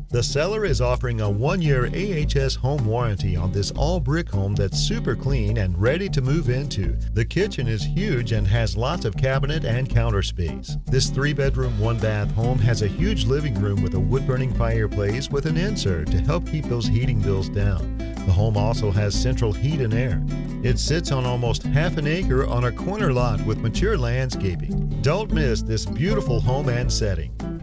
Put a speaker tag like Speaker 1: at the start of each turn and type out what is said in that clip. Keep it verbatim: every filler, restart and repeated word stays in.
Speaker 1: The seller is offering a one-year A H S home warranty on this all-brick home that's super clean and ready to move into. The kitchen is huge and has lots of cabinet and counter space. This three-bedroom, one-bath home has a huge living room with a wood-burning fireplace with an insert to help keep those heating bills down. The home also has central heat and air. It sits on almost half an acre on a corner lot with mature landscaping. Don't miss this beautiful home and setting.